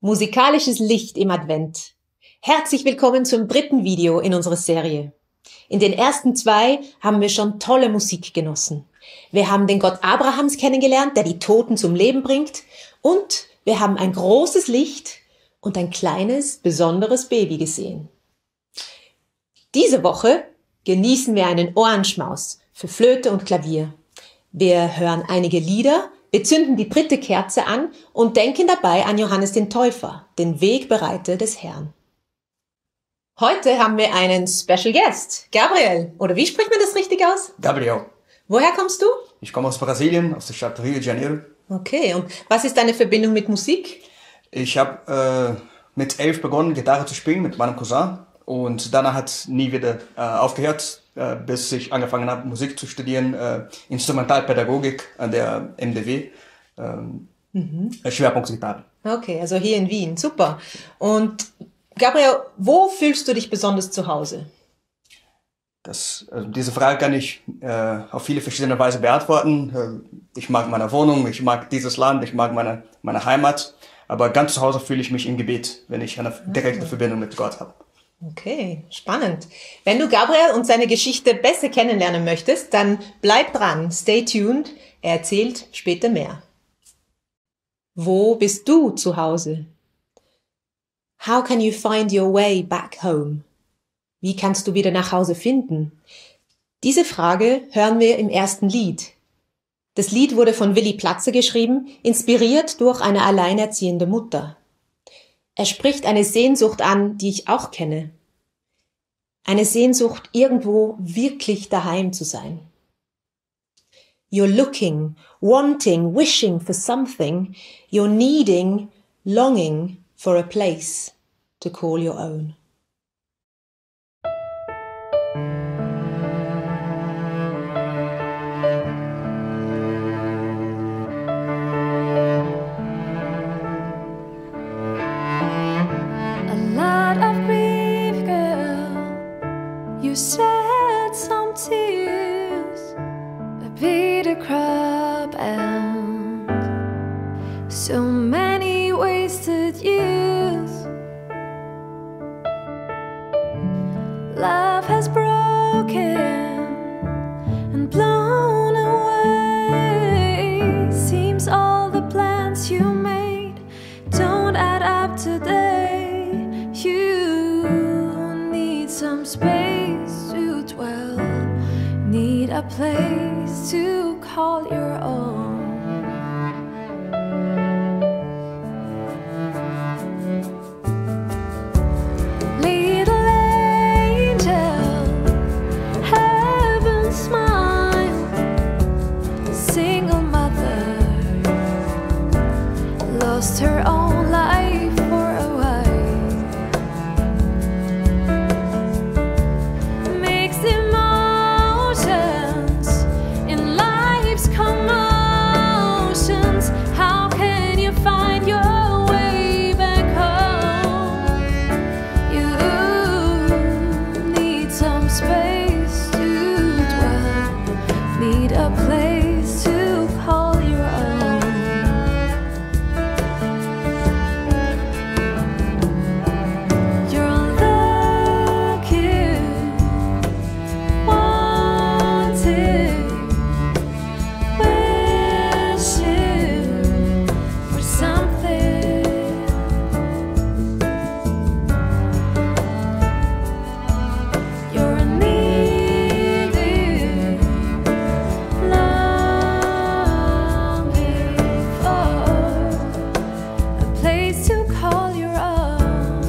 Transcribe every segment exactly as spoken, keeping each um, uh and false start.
Musikalisches Licht im Advent. Herzlich willkommen zum dritten Video in unserer Serie. In den ersten zwei haben wir schon tolle Musik genossen. Wir haben den Gott Abrahams kennengelernt, der die Toten zum Leben bringt. Und wir haben ein großes Licht und ein kleines, besonderes Baby gesehen. Diese Woche genießen wir einen Ohrenschmaus für Flöte und Klavier. Wir hören einige Lieder, wir zünden die dritte Kerze an und denken dabei an Johannes den Täufer, den Wegbereiter des Herrn. Heute haben wir einen Special Guest, Gabriel. Oder wie spricht man das richtig aus? Gabriel. Woher kommst du? Ich komme aus Brasilien, aus der Stadt Rio de Janeiro. Okay, und was ist deine Verbindung mit Musik? Ich habe äh, mit elf begonnen, Gitarre zu spielen mit meinem Cousin. Und danach hat es nie wieder äh, aufgehört, äh, bis ich angefangen habe, Musik zu studieren, äh, Instrumentalpädagogik an der M D W, ähm, mhm. Schwerpunkt Gitarre. Okay, also hier in Wien, super. Und Gabriel, wo fühlst du dich besonders zu Hause? Das, also diese Frage kann ich äh, auf viele verschiedene Weise beantworten. Ich mag meine Wohnung, ich mag dieses Land, ich mag meine, meine Heimat. Aber ganz zu Hause fühle ich mich im Gebet, wenn ich eine direkte Verbindung mit Gott habe. Okay, spannend. Wenn du Gabriel und seine Geschichte besser kennenlernen möchtest, dann bleib dran, stay tuned, er erzählt später mehr. Wo bist du zu Hause? How can you find your way back home? Wie kannst du wieder nach Hause finden? Diese Frage hören wir im ersten Lied. Das Lied wurde von Willy Platzer geschrieben, inspiriert durch eine alleinerziehende Mutter. Er spricht eine Sehnsucht an, die ich auch kenne. Eine Sehnsucht, irgendwo wirklich daheim zu sein. You're looking, wanting, wishing for something. You're needing, longing for a place to call your own. You shed some tears, a bitter crop, and so many wasted years. Love has broken and blown away. Seems all the plans you made don't add up today. You need some space, need a place to call your own. Little angel, heaven smile, single mother, lost her own life for a while. Mixed emotions in life's commotions. How can you find your way back home? You need some space to dwell, need a place to call your own. You're looking, wanting, wishing for something. You're needing, longing for a place to call your own.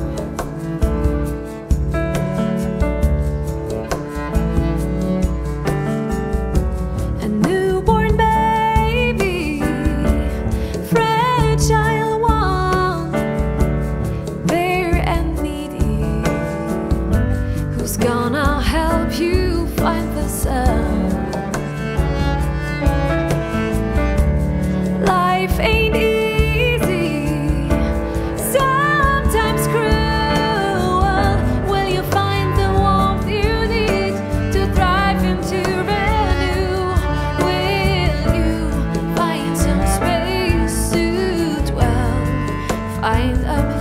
A newborn baby, fragile one, bare and needy. Who's gonna help you find the sun? Life ain't easy, sometimes cruel. Will you find the warmth you need to thrive and to renew? Will you find some space to dwell, find a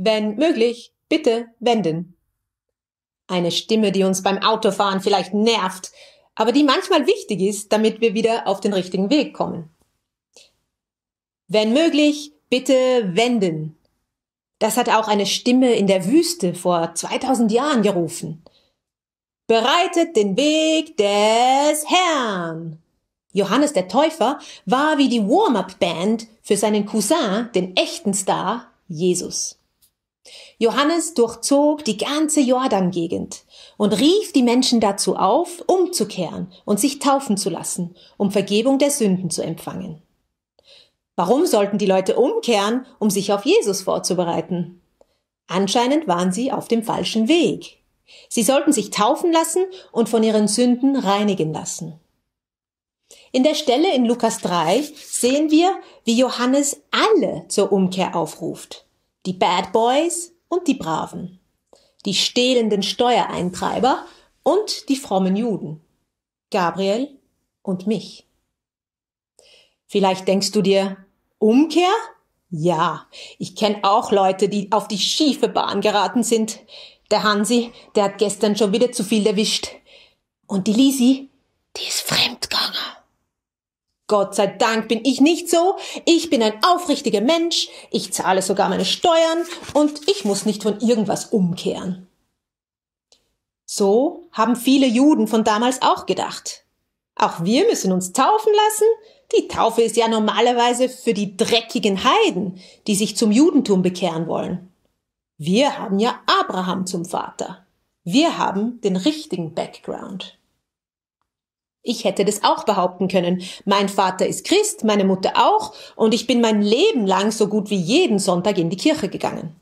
Wenn möglich, bitte wenden. Eine Stimme, die uns beim Autofahren vielleicht nervt, aber die manchmal wichtig ist, damit wir wieder auf den richtigen Weg kommen. Wenn möglich, bitte wenden. Das hat auch eine Stimme in der Wüste vor zweitausend Jahren gerufen. Bereitet den Weg des Herrn. Johannes der Täufer war wie die Warm-up-Band für seinen Cousin, den echten Star, Jesus. Johannes durchzog die ganze Jordan-Gegend und rief die Menschen dazu auf, umzukehren und sich taufen zu lassen, um Vergebung der Sünden zu empfangen. Warum sollten die Leute umkehren, um sich auf Jesus vorzubereiten? Anscheinend waren sie auf dem falschen Weg. Sie sollten sich taufen lassen und von ihren Sünden reinigen lassen. In der Stelle in Lukas drei sehen wir, wie Johannes alle zur Umkehr aufruft. Die Bad Boys und die Braven, die stehlenden Steuereintreiber und die frommen Juden, Gabriel und mich. Vielleicht denkst du dir, Umkehr? Ja, ich kenne auch Leute, die auf die schiefe Bahn geraten sind. Der Hansi, der hat gestern schon wieder zu viel erwischt. Und die Lisi, die ist fremdgegangen. Gott sei Dank bin ich nicht so. Ich bin ein aufrichtiger Mensch. Ich zahle sogar meine Steuern und ich muss nicht von irgendwas umkehren. So haben viele Juden von damals auch gedacht. Auch wir müssen uns taufen lassen. Die Taufe ist ja normalerweise für die dreckigen Heiden, die sich zum Judentum bekehren wollen. Wir haben ja Abraham zum Vater. Wir haben den richtigen Background. Ich hätte das auch behaupten können. Mein Vater ist Christ, meine Mutter auch, und ich bin mein Leben lang so gut wie jeden Sonntag in die Kirche gegangen.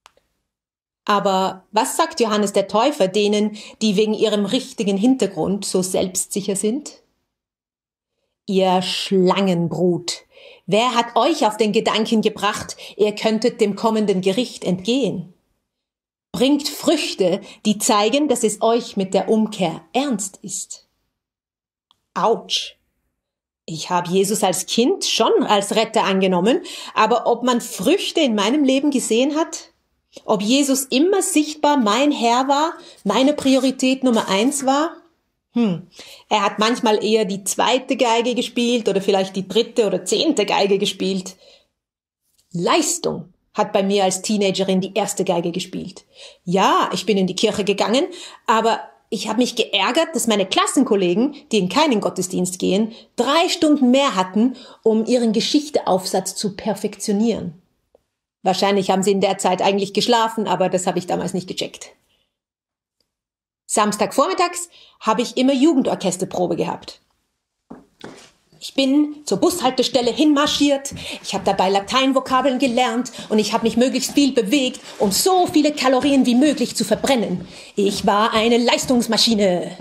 Aber was sagt Johannes der Täufer denen, die wegen ihrem richtigen Hintergrund so selbstsicher sind? Ihr Schlangenbrut, wer hat euch auf den Gedanken gebracht, ihr könntet dem kommenden Gericht entgehen? Bringt Früchte, die zeigen, dass es euch mit der Umkehr ernst ist. Autsch! Ich habe Jesus als Kind schon als Retter angenommen, aber ob man Früchte in meinem Leben gesehen hat? Ob Jesus immer sichtbar mein Herr war, meine Priorität Nummer eins war? Hm, er hat manchmal eher die zweite Geige gespielt oder vielleicht die dritte oder zehnte Geige gespielt. Leistung hat bei mir als Teenagerin die erste Geige gespielt. Ja, ich bin in die Kirche gegangen, aber ich habe mich geärgert, dass meine Klassenkollegen, die in keinen Gottesdienst gehen, drei Stunden mehr hatten, um ihren Geschichteaufsatz zu perfektionieren. Wahrscheinlich haben sie in der Zeit eigentlich geschlafen, aber das habe ich damals nicht gecheckt. Samstagvormittags habe ich immer Jugendorchesterprobe gehabt. Ich bin zur Bushaltestelle hinmarschiert, ich habe dabei Lateinvokabeln gelernt und ich habe mich möglichst viel bewegt, um so viele Kalorien wie möglich zu verbrennen. Ich war eine Leistungsmaschine.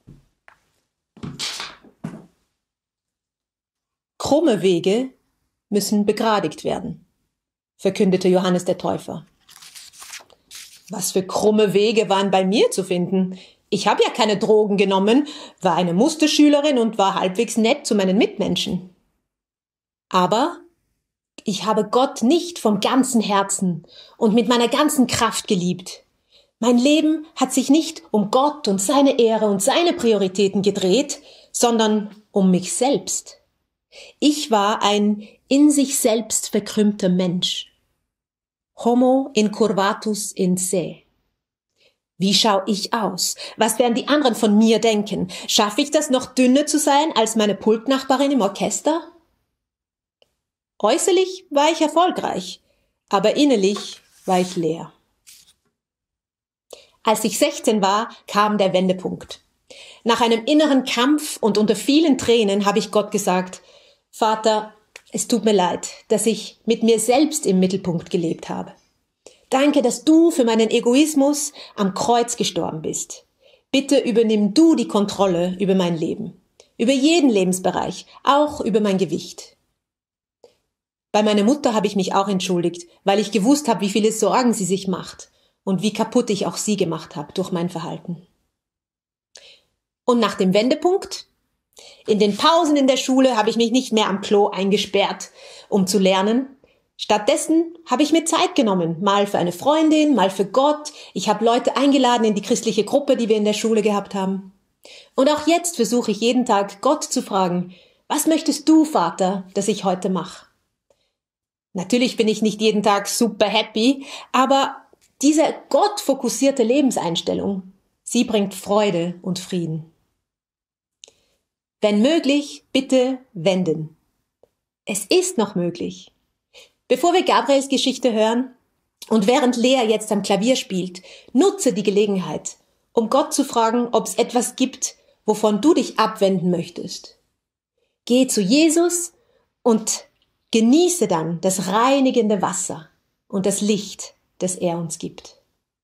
Krumme Wege müssen begradigt werden, verkündete Johannes der Täufer. Was für krumme Wege waren bei mir zu finden? Ich habe ja keine Drogen genommen, war eine Musterschülerin und war halbwegs nett zu meinen Mitmenschen. Aber ich habe Gott nicht vom ganzen Herzen und mit meiner ganzen Kraft geliebt. Mein Leben hat sich nicht um Gott und seine Ehre und seine Prioritäten gedreht, sondern um mich selbst. Ich war ein in sich selbst verkrümmter Mensch. Homo incurvatus in se. Wie schaue ich aus? Was werden die anderen von mir denken? Schaffe ich das, noch dünner zu sein als meine Pultnachbarin im Orchester? Äußerlich war ich erfolgreich, aber innerlich war ich leer. Als ich sechzehn war, kam der Wendepunkt. Nach einem inneren Kampf und unter vielen Tränen habe ich Gott gesagt: Vater, es tut mir leid, dass ich mit mir selbst im Mittelpunkt gelebt habe. Danke, dass du für meinen Egoismus am Kreuz gestorben bist. Bitte übernimm du die Kontrolle über mein Leben, über jeden Lebensbereich, auch über mein Gewicht. Bei meiner Mutter habe ich mich auch entschuldigt, weil ich gewusst habe, wie viele Sorgen sie sich macht und wie kaputt ich auch sie gemacht habe durch mein Verhalten. Und nach dem Wendepunkt? In den Pausen in der Schule habe ich mich nicht mehr am Klo eingesperrt, um zu lernen. Stattdessen habe ich mir Zeit genommen, mal für eine Freundin, mal für Gott. Ich habe Leute eingeladen in die christliche Gruppe, die wir in der Schule gehabt haben. Und auch jetzt versuche ich jeden Tag, Gott zu fragen, was möchtest du, Vater, dass ich heute mache? Natürlich bin ich nicht jeden Tag super happy, aber diese gottfokussierte Lebenseinstellung, sie bringt Freude und Frieden. Wenn möglich, bitte wenden. Es ist noch möglich. Bevor wir Gabriels Geschichte hören und während Lea jetzt am Klavier spielt, nutze die Gelegenheit, um Gott zu fragen, ob es etwas gibt, wovon du dich abwenden möchtest. Geh zu Jesus und genieße dann das reinigende Wasser und das Licht, das er uns gibt.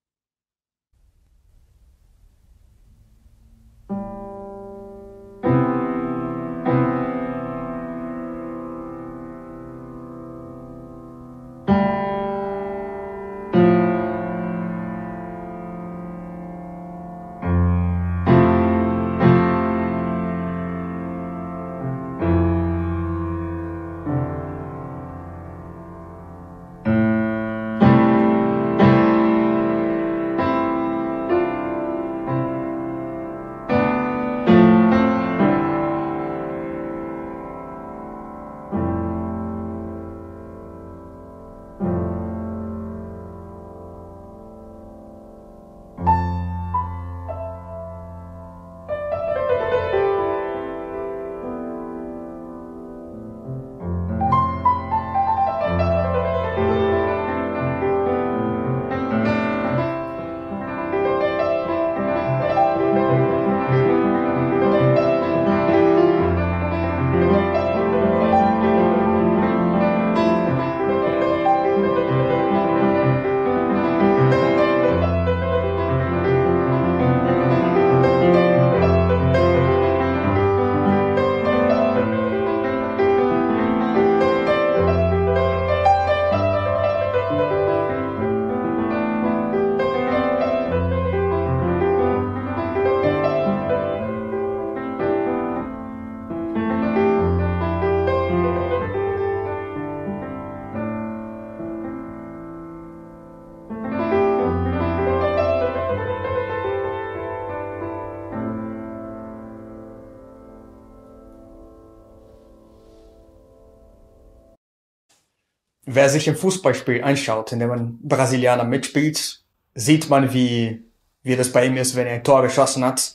Wer sich ein Fußballspiel anschaut, in dem ein Brasilianer mitspielt, sieht man, wie, wie das bei ihm ist, wenn er ein Tor geschossen hat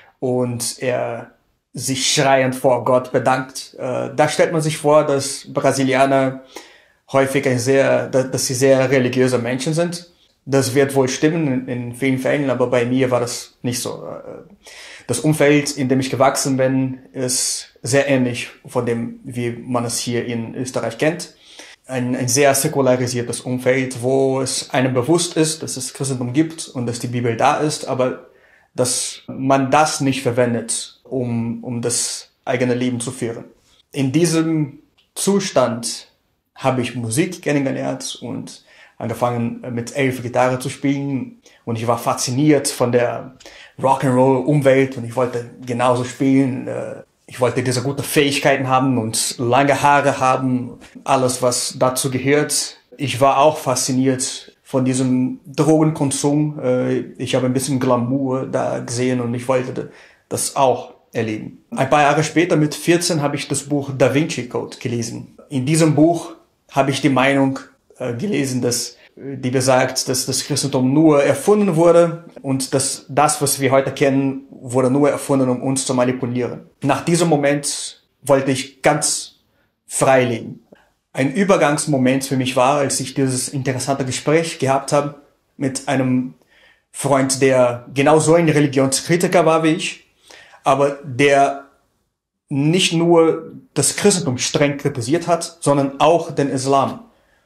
und er sich schreiend vor Gott bedankt. Äh, da stellt man sich vor, dass Brasilianer häufig ein sehr, dass sie sehr religiöse Menschen sind. Das wird wohl stimmen in, in vielen Fällen, aber bei mir war das nicht so. Das Umfeld, in dem ich gewachsen bin, ist sehr ähnlich von dem, wie man es hier in Österreich kennt. Ein, ein sehr säkularisiertes Umfeld, wo es einem bewusst ist, dass es Christentum gibt und dass die Bibel da ist, aber dass man das nicht verwendet, um, um das eigene Leben zu führen. In diesem Zustand habe ich Musik kennengelernt und angefangen mit elf Gitarre zu spielen und ich war fasziniert von der Rock'n'Roll-Umwelt und ich wollte genauso spielen. Ich wollte diese guten Fähigkeiten haben und lange Haare haben, alles was dazu gehört. Ich war auch fasziniert von diesem Drogenkonsum. Ich habe ein bisschen Glamour da gesehen und ich wollte das auch erleben. Ein paar Jahre später, mit vierzehn, habe ich das Buch Da Vinci Code gelesen. In diesem Buch habe ich die Meinung äh, gelesen, dass die besagt, dass das Christentum nur erfunden wurde und dass das, was wir heute kennen, wurde nur erfunden, um uns zu manipulieren. Nach diesem Moment wollte ich ganz frei leben. Ein Übergangsmoment für mich war, als ich dieses interessante Gespräch gehabt habe mit einem Freund, der genauso ein Religionskritiker war wie ich, aber der nicht nur das Christentum streng kritisiert hat, sondern auch den Islam.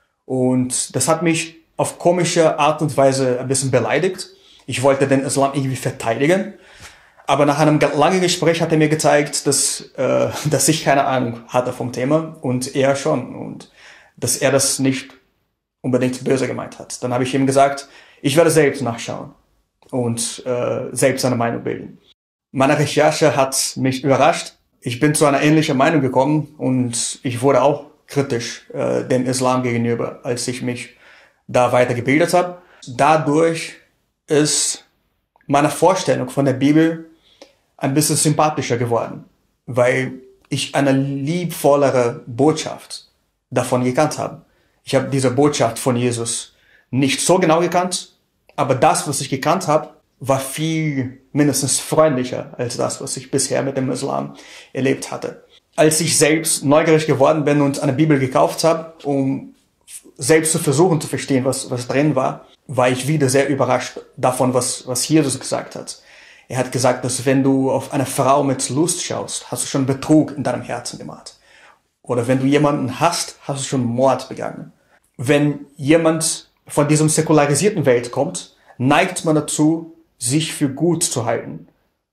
Und das hat mich auf komische Art und Weise ein bisschen beleidigt. Ich wollte den Islam irgendwie verteidigen. Aber nach einem langen Gespräch hat er mir gezeigt, dass, äh, dass ich keine Ahnung hatte vom Thema und er schon. Und dass er das nicht unbedingt böse gemeint hat. Dann habe ich ihm gesagt, ich werde selbst nachschauen und äh, selbst eine Meinung bilden. Meine Recherche hat mich überrascht. Ich bin zu einer ähnlichen Meinung gekommen und ich wurde auch kritisch äh, dem Islam gegenüber, als ich mich da weitergebildet habe. Dadurch ist meine Vorstellung von der Bibel ein bisschen sympathischer geworden, weil ich eine liebvollere Botschaft davon gekannt habe. Ich habe diese Botschaft von Jesus nicht so genau gekannt, aber das, was ich gekannt habe, war viel mindestens freundlicher als das, was ich bisher mit dem Islam erlebt hatte. Als ich selbst neugierig geworden bin und eine Bibel gekauft habe, um selbst zu versuchen zu verstehen, was, was drin war, war ich wieder sehr überrascht davon, was, was Jesus gesagt hat. Er hat gesagt, dass wenn du auf eine Frau mit Lust schaust, hast du schon Betrug in deinem Herzen gemacht. Oder wenn du jemanden hasst, hast du schon Mord begangen. Wenn jemand von diesem säkularisierten Welt kommt, neigt man dazu, sich für gut zu halten.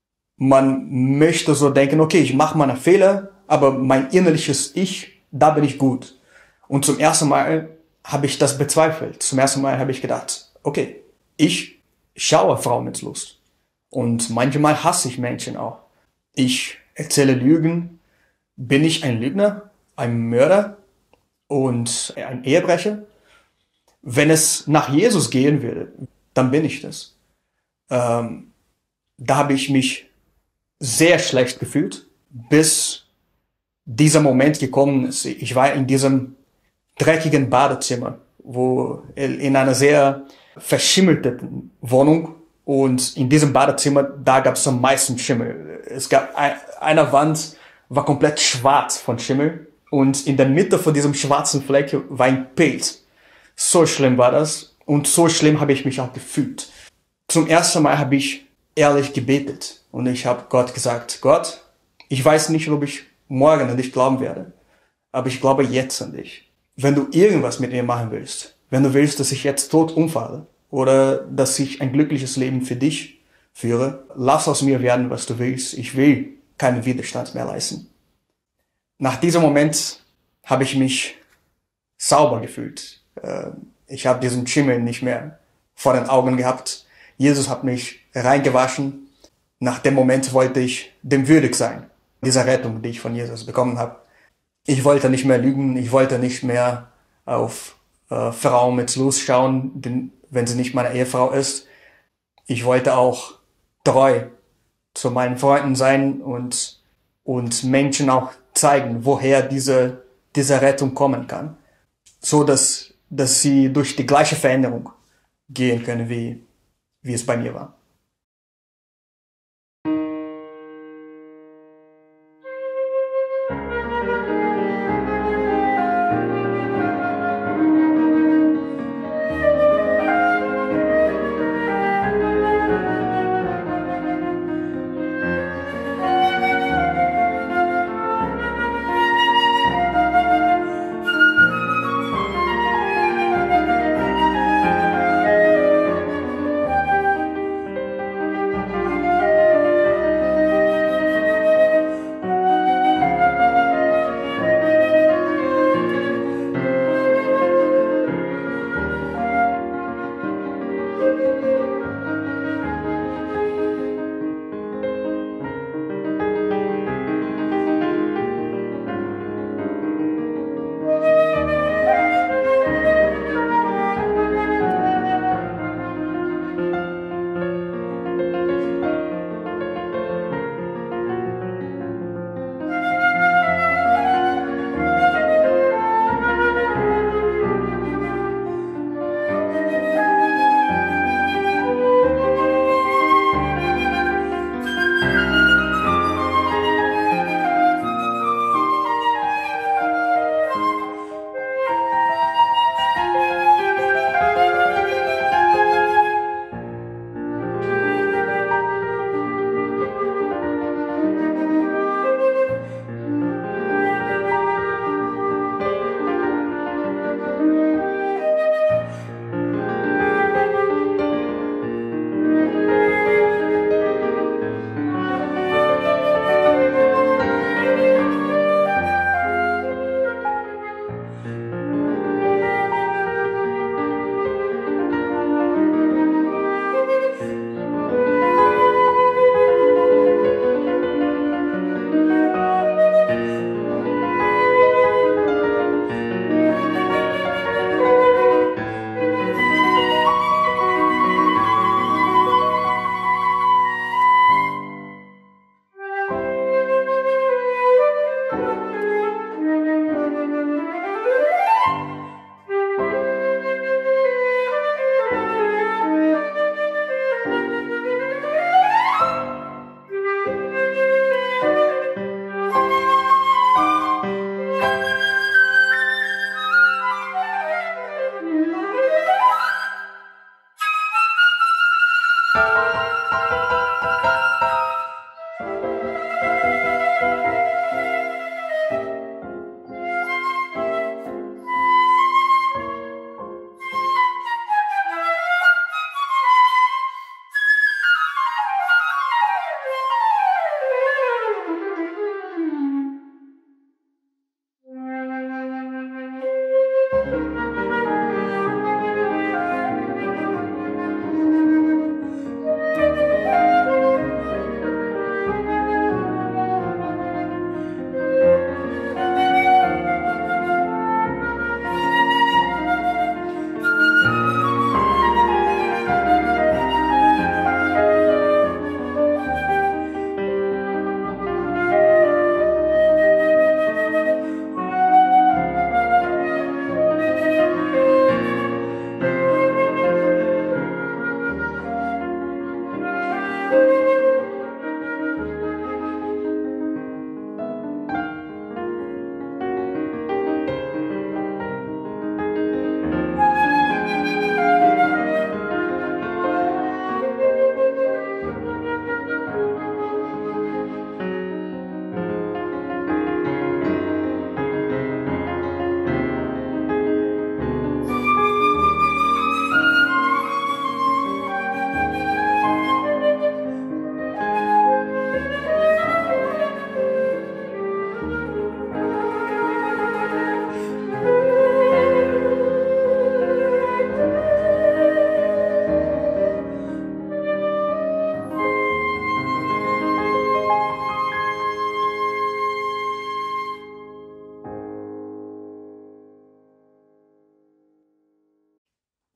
Man möchte so denken, okay, ich mache meine Fehler, aber mein innerliches Ich, da bin ich gut. Und zum ersten Mal habe ich das bezweifelt. Zum ersten Mal habe ich gedacht, okay, ich schaue Frauen mit Lust. Und manchmal hasse ich Menschen auch. Ich erzähle Lügen. Bin ich ein Lügner, ein Mörder und ein Ehebrecher? Wenn es nach Jesus gehen würde, dann bin ich das. Ähm, da habe ich mich sehr schlecht gefühlt, bis dieser Moment gekommen ist. Ich war in diesem dreckigen Badezimmer, wo in einer sehr verschimmelten Wohnung, und in diesem Badezimmer, da gab es am meisten Schimmel. Es gab ein, eine Wand war komplett schwarz von Schimmel und in der Mitte von diesem schwarzen Fleck war ein Pilz. So schlimm war das und so schlimm habe ich mich auch gefühlt. Zum ersten Mal habe ich ehrlich gebetet und ich habe Gott gesagt, Gott, ich weiß nicht, ob ich morgen an dich glauben werde, aber ich glaube jetzt an dich. Wenn du irgendwas mit mir machen willst, wenn du willst, dass ich jetzt tot umfalle oder dass ich ein glückliches Leben für dich führe, lass aus mir werden, was du willst. Ich will keinen Widerstand mehr leisten. Nach diesem Moment habe ich mich sauber gefühlt. Ich habe diesen Schimmel nicht mehr vor den Augen gehabt. Jesus hat mich reingewaschen. Nach dem Moment wollte ich dem würdig sein, dieser Rettung, die ich von Jesus bekommen habe. Ich wollte nicht mehr lügen, ich wollte nicht mehr auf äh, Frauen mit Lust schauen, denn, wenn sie nicht meine Ehefrau ist. Ich wollte auch treu zu meinen Freunden sein und, und Menschen auch zeigen, woher diese, diese Rettung kommen kann. So, dass, dass sie durch die gleiche Veränderung gehen können, wie, wie es bei mir war.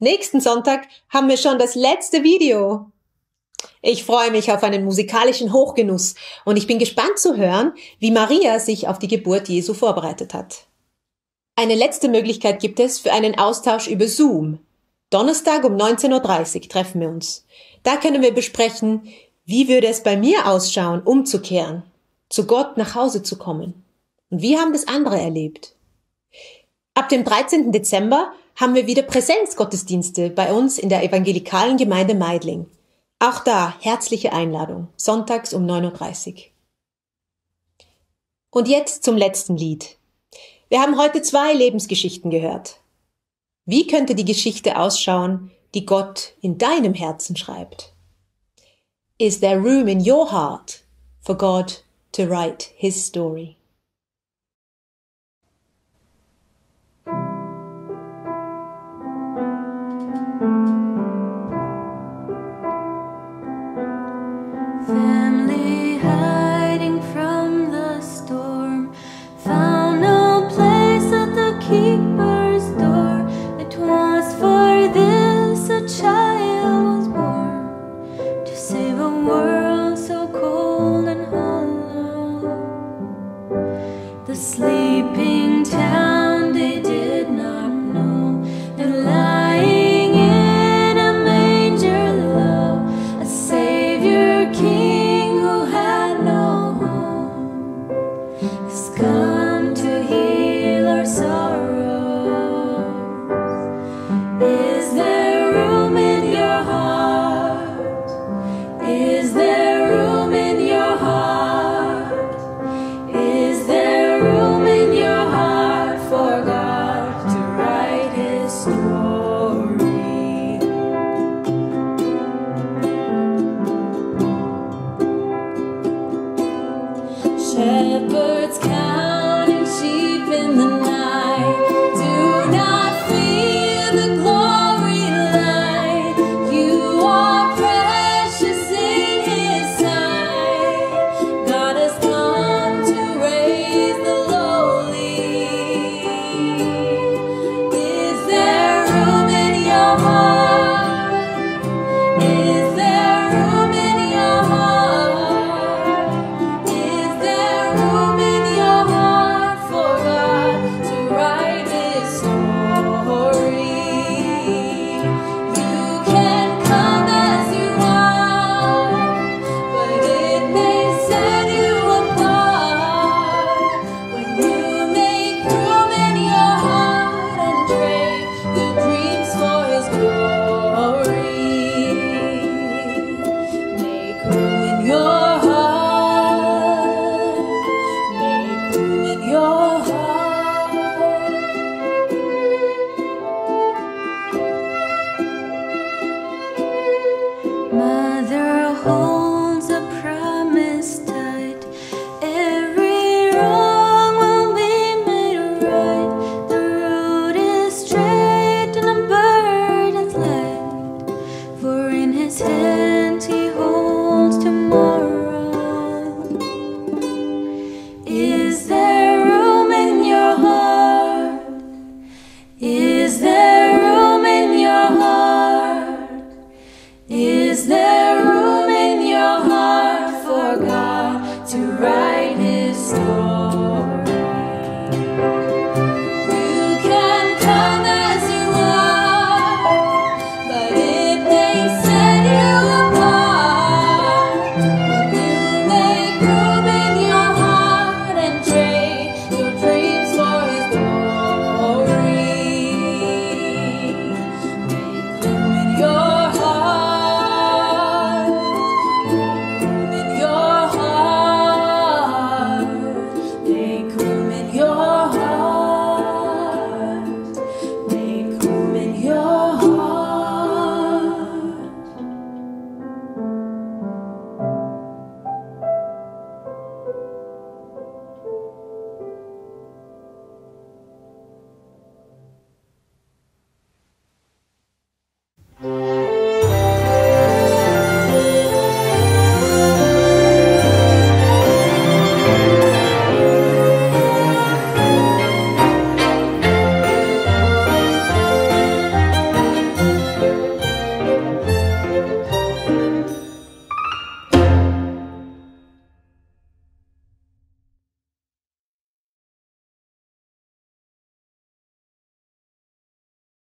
Nächsten Sonntag haben wir schon das letzte Video. Ich freue mich auf einen musikalischen Hochgenuss und ich bin gespannt zu hören, wie Maria sich auf die Geburt Jesu vorbereitet hat. Eine letzte Möglichkeit gibt es für einen Austausch über Zoom. Donnerstag um neunzehn Uhr dreißig treffen wir uns. Da können wir besprechen, wie würde es bei mir ausschauen, umzukehren, zu Gott nach Hause zu kommen. Und wie haben das andere erlebt? Ab dem dreizehnten Dezember haben wir wieder Präsenzgottesdienste bei uns in der evangelikalen Gemeinde Meidling. Auch da herzliche Einladung, sonntags um neun Uhr dreißig. Und jetzt zum letzten Lied. Wir haben heute zwei Lebensgeschichten gehört. Wie könnte die Geschichte ausschauen, die Gott in deinem Herzen schreibt? Is there room in your heart for God to write his story? Family hiding from the storm, found no place at the keeper's door. It was for this a child was born, to save a world so cold and hollow. The sleeping town